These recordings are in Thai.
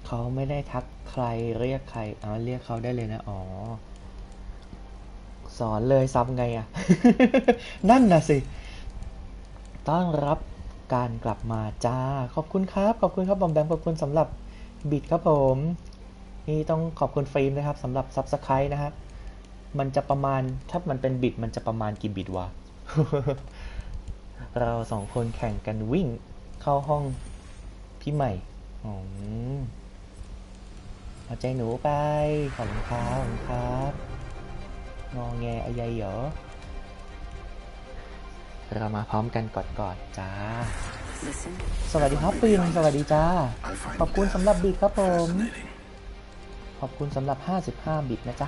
เขาไม่ได้ทักใครเรียกใครเรียกเขาได้เลยนะอ๋อสอนเลยซับไงอ่ะ นั่นน่ะสิต้อนรับการกลับมาจ้าขอบคุณครับขอบคุณครับบอมแบมขอบคุณสำหรับบิดครับผมนี่ต้องขอบคุณฟิล์มนะครับสำหรับซับสไครต์นะครับมันจะประมาณถ้ามันเป็นบิดมันจะประมาณกี่บิตวะ เราสองคนแข่งกันวิ่งเข้าห้องพี่ใหม่อ๋อเอาใจหนูไปขอบคุณครับขอบคุณครับงอแงอะไรเหรอเรามาพร้อมกันกอดๆจ้าสวัสดีครับปินสวัสดีจ้าขอบคุณสำหรับบิตครับผมขอบคุณสำหรับ55บิตนะจ๊ะ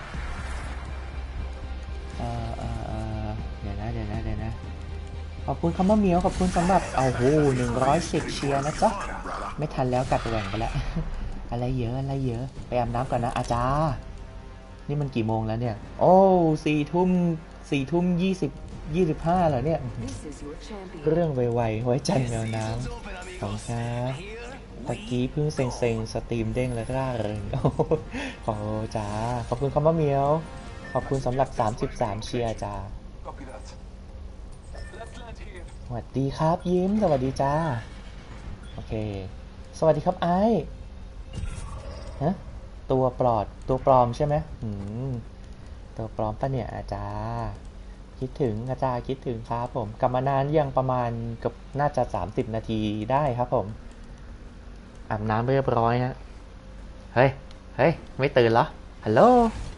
เดี๋ยวนะขอบคุณคำว่าเมียวขอบคุณสำหรับโอ้โห110เชียร์นะจ๊ะไม่ทันแล้วกัดแหว่งไปแล้ว อะไรเยอะไปอาบน้ำก่อนนะอาจารย์นี่มันกี่โมงแล้วเนี่ยโอ้4 ทุ่ม25แล้วเนี่ยเรื่องไวๆไว้จันแมวน้ำของค้าตะกี้เพิ่งเซ็งสตรีมเด้งแล้วร่าเริงขอจ้าขอบคุณคำว่าเมียวขอบคุณสำหรับ33เชียร์จ้าสวัสดีครับยิ้มสวัสดีจ้าโอเคสวัสดีครับไอฮะตัวปลอมใช่ไหมตัวปลอมปะเนี่ยอาจารย์คิดถึงอาจารย์คิดถึงครับผมกลับมานานยังประมาณกับน่าจะ30นาทีได้ครับผมอาบน้ำเรียบร้อยฮะเฮ้ยไม่ตื่นเหรอฮัลโหล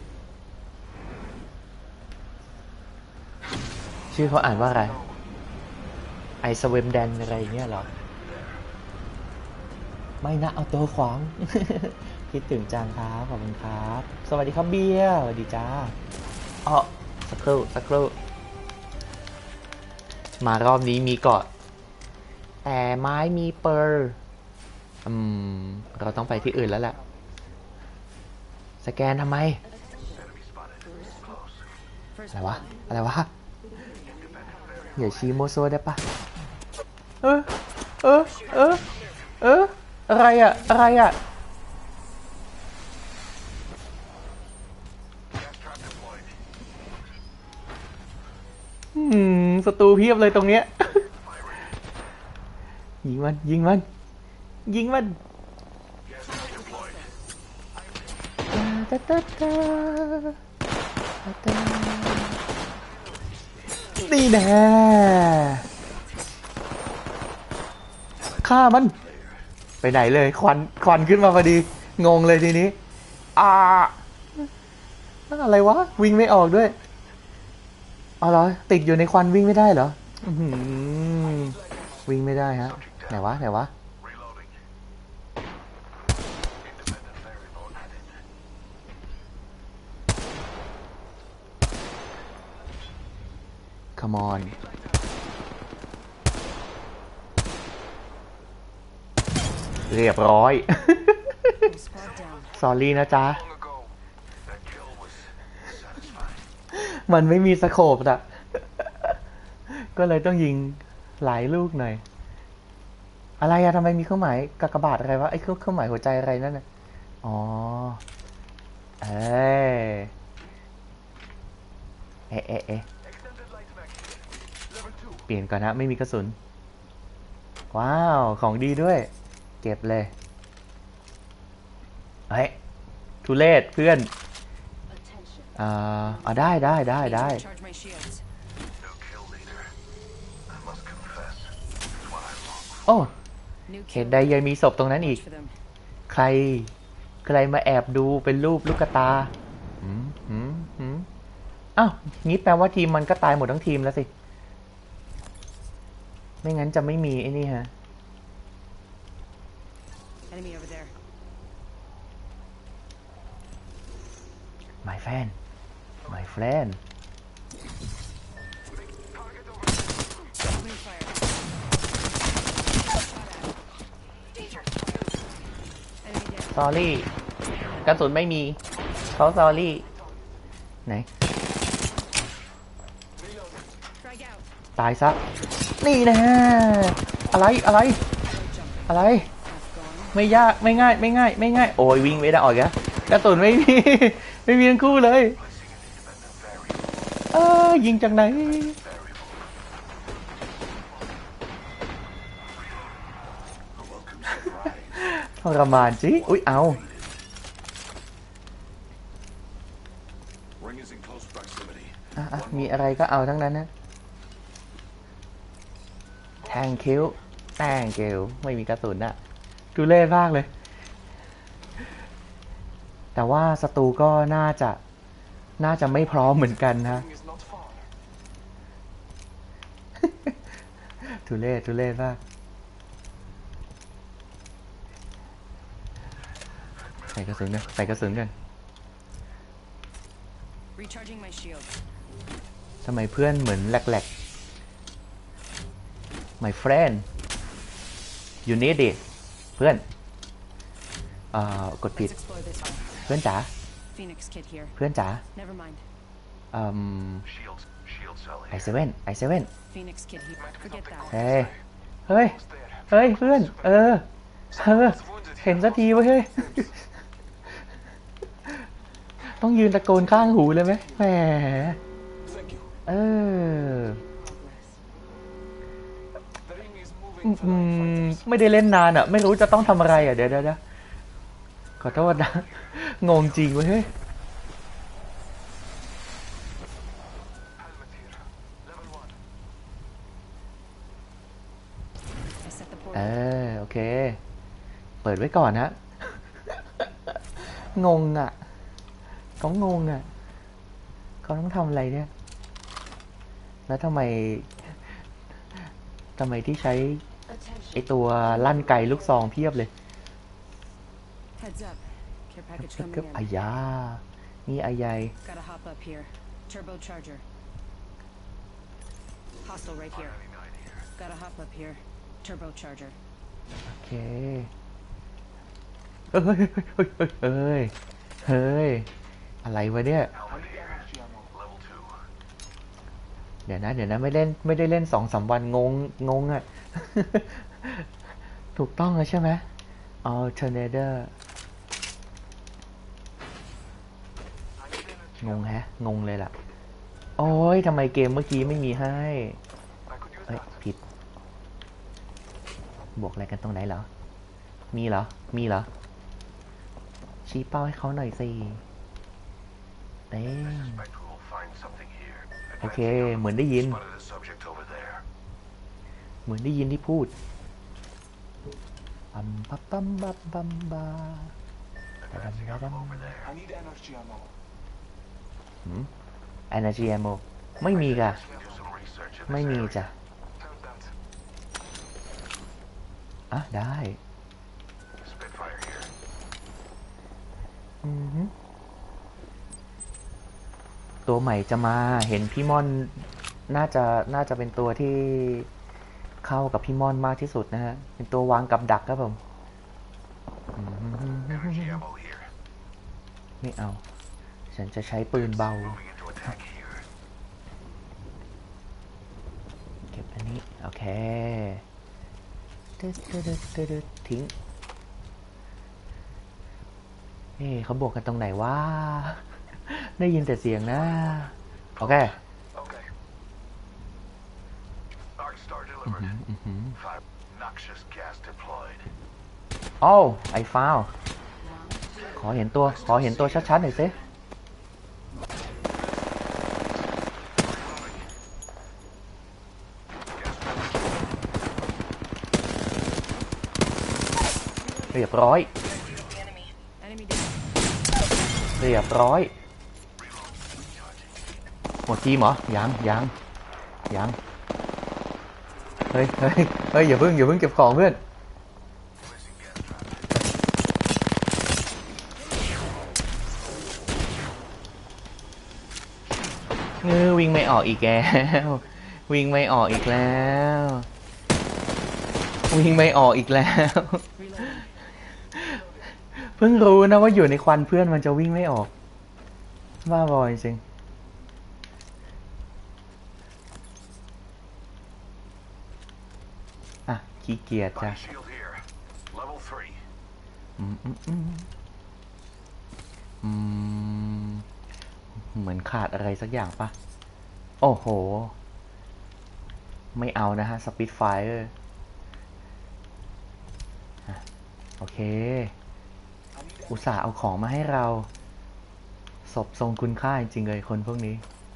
ชื่อเขาอ่านว่าอะไรไอสเวมแดนอะไรเงี้ยเหรอไม่นะเอาตัวขวาง คิดถึงจังครับขอบคุณครับสวัสดีครับเบียร์สวัสดีจ้าอ๋อสักครู่มารอบนี้มีเกาะแต่ไม้มีเปอร์เราต้องไปที่อื่นแล้วแหละสแกนทำไมอะไรวะอย่าชี้โมโซได้ปะเออเออเออเอออะไรอ่ะศัตรูเพียบเลยตรงเนี้ยยิงมันนี่แน่ฆ่ามันไปไหนเลยควันขึ้นมาพอดีงงเลยทีนี้อะไรวะวิ่งไม่ออกด้วยอ๋อเหรอติดอยู่ในควันวิ่งไม่ได้เหรอวิ่งไม่ได้ฮะไหนวะCome on เรียบร้อย sorry นะจ๊ะมันไม่มีสโคปอะก็เลยต้องยิงหลายลูกหน่อยอะไรอะทำไมมีเครื่องหมายกากบาทอะไรวะไอ้เครื่องหมายหัวใจอะไรนั่นน่ะอ๋อเอ๊ะเปลี่ยนก่อนนะไม่มีกระสุนว้าวของดีด้วยเก็บเลยเฮ้ยทุเรศเพื่อนได้โอ้เหตุใดยังมีศพตรงนั้นอีกใครมาแอบดูเป็นรูปลูกตาอ้าวงี้แปลว่าทีมมันก็ตายหมดทั้งทีมแล้วสิไม่งั้นจะไม่มีไอ้นี่ฮะmy friend ซอรี่กระสุนไม่มีเขาซอรี่ไหนตายซะนี่นะอะไรไม่ยากไม่ง่ายไม่ง่ายไม่ง่ายโอ้ยวิ่งไม่ได้ออกแล้วกระสุนไม่มีไม่มีทั้งคู่เลยยิงจากไหนทรมานจิอุ๊ยเอามีอะไรก็เอาทั้งนั้นนะแทงคิ้วแทงเกลไม่มีกระสุนอะดูเล่มากเลยแต่ว่าศัตรูก็น่าจะไม่พร้อมเหมือนกันนะทุเล่มากใส่กระสุนกันใส่กระสุนกันทำไมเพื่อนเหมือนแหลกๆ my friend you need it เพื่อนกดผิดเพื่อนจ๋าเพื่อนจ๋าไอเซเว่นเฮ้ยเฮ้ยเฮ้ยเพื่อนเห็นสักทีวะเฮ้ยต้องยืนตะโกนข้างหูเลยไหมแหมไม่ได้เล่นนานอ่ะไม่รู้จะต้องทำอะไรอ่ะเดี๋ยวขอโทษนะงงจริงเว้ยเฮ้ยโอเคเปิดไว้ก่อนฮะงงอ่ะเขางงอ่ะเขาต้องทำอะไรเนี่ยแล้วทำไมที่ใช้ไอตัวลั่นไกลูกซองเพียบเลยก็อายานี่อายายโอเคเฮ้ยอะไรวะเนี่ยเดี๋ยวนะไม่ได้เล่น2-3 วันงงอ่ะ ถูกต้องแล้วใช่ไหม alternator งงงงเลยล่ะโอ้ยทำไมเกมเมื่อกี้ไม่มีให้ผิดบวกอะไรกันตรงไหนเหรอมีเหรอชี้เป้าให้เขาหน่อยสิเต้โอเคเหมือนได้ยินที่พูดปั๊มบาenergy ammo ไม่มีกะไม่มีจ้ะได้ตัวใหม่จะมาเห็นพี่ม่อนน่าจะเป็นตัวที่เข้ากับพี่ม่อนมากที่สุดนะฮะเป็นตัววางกับดักครับผมไม่เอาฉันจะใช้ปืนเบาเก็บอันนี้โอเคทิ้งเขาบวกกันตรงไหนวะได้ยินแต่เสียงนะโอเคไอ้ฟาวขอเห็นตัวชัดๆหน่อยสิเรียบร้อยหมดทีมเหรอยังเฮ้ยอย่าเพิ่งเก็บของเพื่อนวิ่งไม่ออกอีกแล้ววิ่งไม่ออกอีกแล้วเพิ่งรู้นะว่าอยู่ในควันเพื่อนมันจะวิ่งไม่ออกบ้าบอจริงขี้เกียจจ้ะอืมอืมอืมอืมเหมือนขาดอะไรสักอย่างปะโอ้โหไม่เอานะฮะสปิตไฟร์โอเคอุตส่าห์เอาของมาให้เราศพทรงคุณค่าจริงเลยคนพวกนี้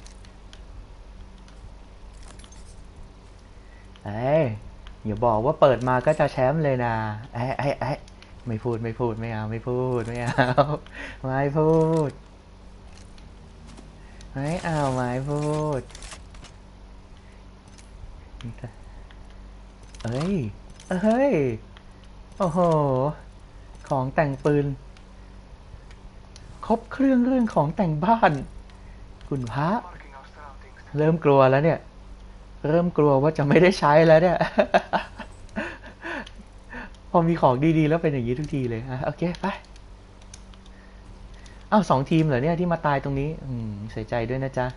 เอ้ยอย่าบอกว่าเปิดมาก็จะแชมป์เลยนะไอ้ไม่พูดไม่พูดไม่เอาไม่พูดไม่เอาไม่พูดไม่เอาไม่พูดเอ้ยเอ้ยโอ้โหของแต่งปืนครบเครื่องเรื่องของแต่งบ้านคุณพระเริ่มกลัวแล้วเนี่ยเริ่มกลัวว่าจะไม่ได้ใช้แล้วเนี่ยพอมีของดีๆแล้วเป็นอย่างนี้ทุกทีเลยอ่ะโอเคไปอ้าว2 ทีมเหรอเนี่ยที่มาตายตรงนี้เสียใจด้วยนะจ๊ะ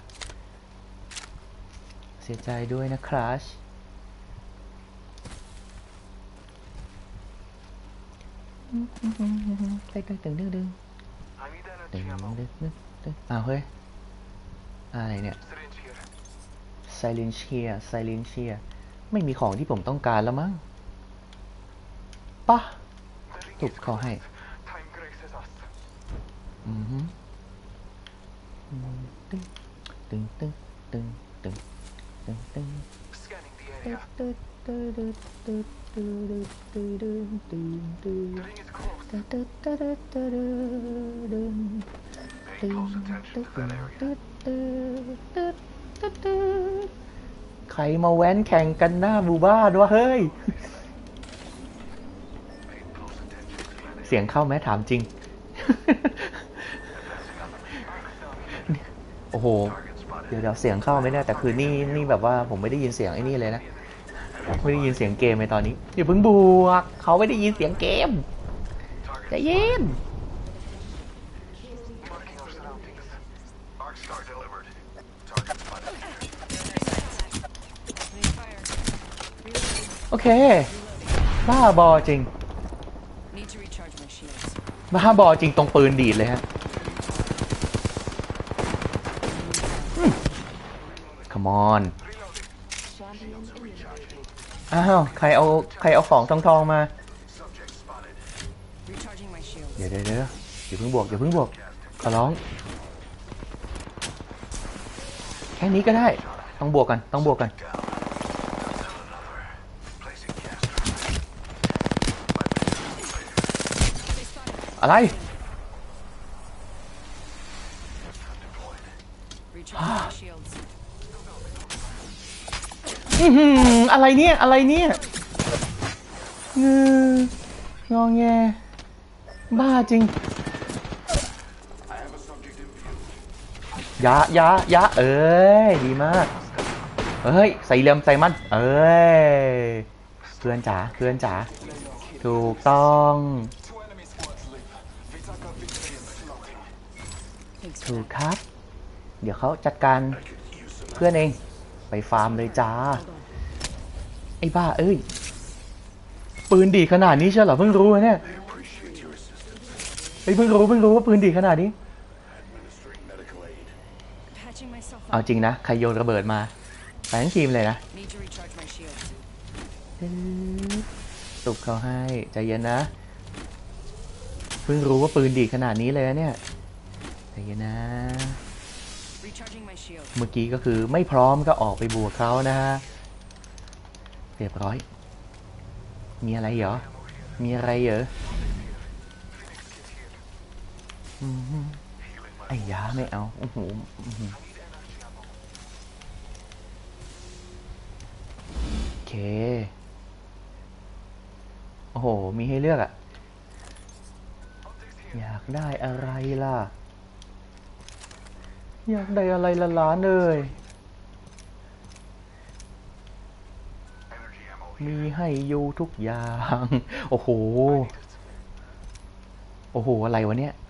เสียใจด้วยนะครัชตึงตึงตึงตึงตึงตึงตึงตึงอ้าวเฮ้ยอะไรเนี่ยไซเลนเชียไซเลนเชียไม่มีของที่ผมต้องการแล้วมั้งปะตุบเขาให้ตึงตึงตึงตึงตึงตึงตึงใครมาแว้นแข่งกันหน้าหมู่บ้านวะเฮ้ยเสียงเข้าไหมถามจริงโอ้โหเดี๋ยวเสียงเข้าไหมเนี่ยแต่คือนี่แบบว่าผมไม่ได้ยินเสียงไอ้นี่เลยนะไม่ได้ยินเสียงเกมในตอนนี้อย่าเพิ่งบวกเขาไม่ได้ยินเสียงเกมใจเย็นโอเคบ้าบอจริงบ้าบอจริงตรงปืนดีดเลยฮะCome on อ้าวใครเอาของทองมาเดี๋ยวอย่าเพิ่งบวกอย่าเพิ่งบวกขอร้องแค่นี้ก็ได้ต้องบวกกันต้องบวกกันอะไรอะไรเนี่ยอะไรเนี่ยงอแงบ้าจริงยะเอ้ยดีมากเฮ้ยใส่เหลี่ยมใส่มันเอ้ยเพื่อนจ๋าเพื่อนจ๋าถูกต้องถูกครับเดี๋ยวเขาจัดการเพื่อนเองไปฟาร์มเลยจ้าไอ้บ้าเอ้ยปืนดีขนาดนี้เชียวเหรอเพิ่งรู้เนี่ยเพิ่งรู้ว่าปืนดีขนาดนี้เอาจริงนะใครโยนระเบิดมาไปทั้งทีมเลยนะตุบเขาให้ใจเย็นนะเพิ่งรู้ว่าปืนดีขนาดนี้เลยเนี่ยใจเย็นนะเมื่อกี้ก็คือไม่พร้อมก็ออกไปบวกเขานะฮะเรียบร้อยมีอะไรเหรอมีอะไรเหรอไอ้ยาไม่เอาโอ้โหโอเคโอ้โหมีให้เลือกอะอยากได้อะไรล่ะอยากได้อะไรละล้านเลยมีให้อยู่ทุกอย่างโอ้โหโอ้โหอะไรวะเนี่ย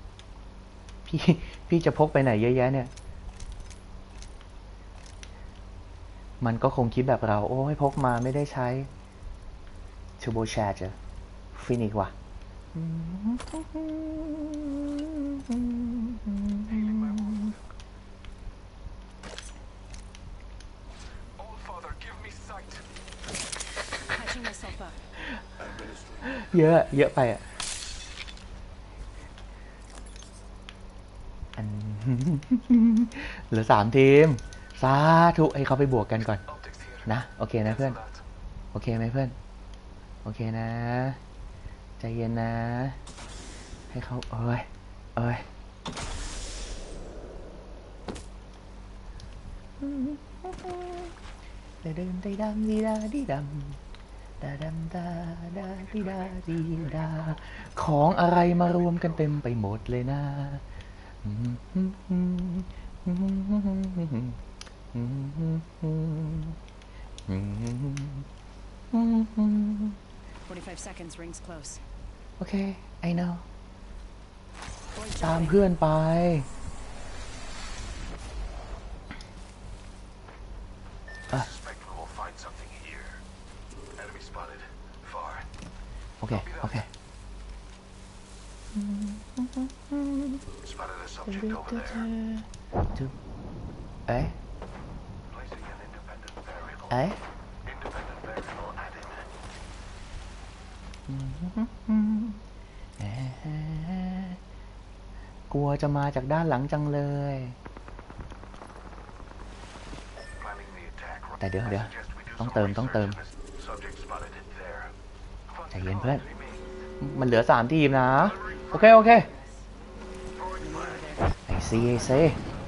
พี่จะพกไปไหนเยอะแยะเนี่ยมันก็คงคิดแบบเราโอ้ยพกมาไม่ได้ใช้เทอร์โบชาร์จฟินิกว่ะ Patching myself up. เยอะเยอะไปอ่ะเหลือ3 ทีมสาธุให้เขาไปบวกกันก่อนนะโอเคนะเพื่อนโอเคไหมเพื่อนโอเคนะใจเย็นนะให้เขาเอ้ยเดินได้ดำดีดาดีดำดาดำดาดาดีดาดีดาของอะไรมารวมกันเต็มไปหมดเลยนะ 45 seconds, rings close. โอเค I know ตามเพื่อนไปโอเคโอเคเอ๊ะกลัวจะมาจากด้านหลังจังเลยแต่เดี๋ยวต้องเติมใจเย็นเพื่อนมันเหลือ3 ทีมนะโอเคไอซี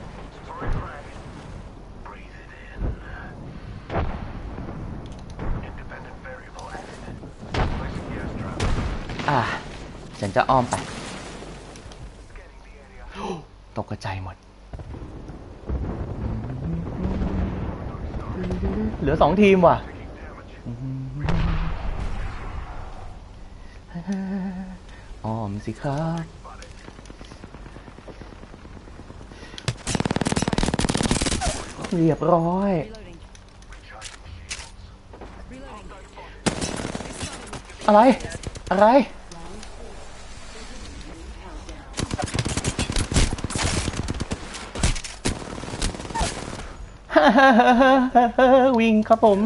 ฉันจะอ้อมไปตกใจหมดเหลือ2 ทีมว่ะอ้อมสิครับเรียบร้อย อะไรวิ่งครับผม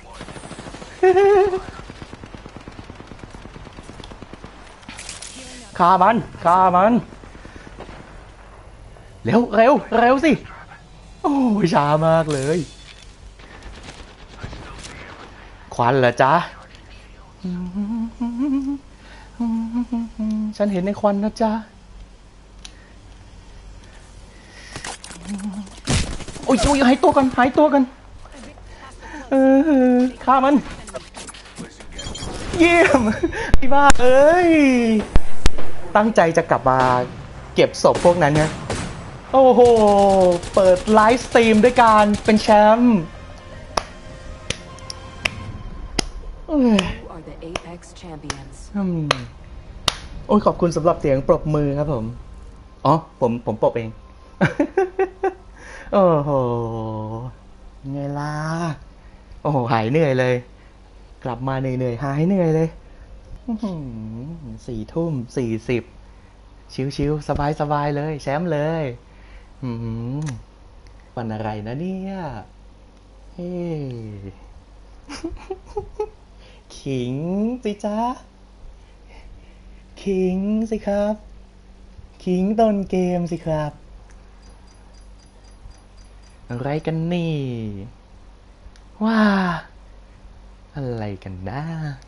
ฆ่ามันเร็วสิโอ้ยช้ามากเลยควันเหรอจ๊ะฉันเห็นในควันนะจ๊ะโอ้ยหายตัวกันฆ่ามันเยี่ยมพี่บ้าเอ้ยตั้งใจจะกลับมาเก็บศพพวกนั้นนะโอ้โหเปิดไลฟ์สตรีมด้วยการเป็นแชมป์โอ้ยขอบคุณสำหรับเสียงปรบมือครับผมอ๋อผมปรบเอง โอ้โหไงล่ะโอ้โหหายเหนื่อยเลยกลับมาเหนื่อยหายเหนื่อยเลย4:40ชิวๆสบายเลยแชมป์เลยวันอะไรนะเนี่ยเฮ้ขิงสิจ๊ะขิงสิครับขิงต้นเกมสิครับอะไรกันนี่ว้าอะไรกันนะ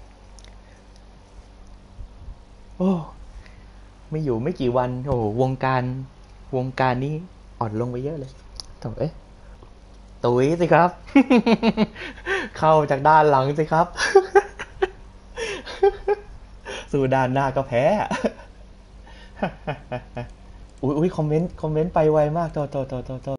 โอ้ไม่อยู่ไม่กี่วันโอ้วงการนี้อ่อนลงไปเยอะเลยโถ่ตุ๋ยสิครับ เข้าจากด้านหลังสิครับ สู่ด้านหน้าก็แพ้ อุ้ยคอมเมนต์ไปไวมากโต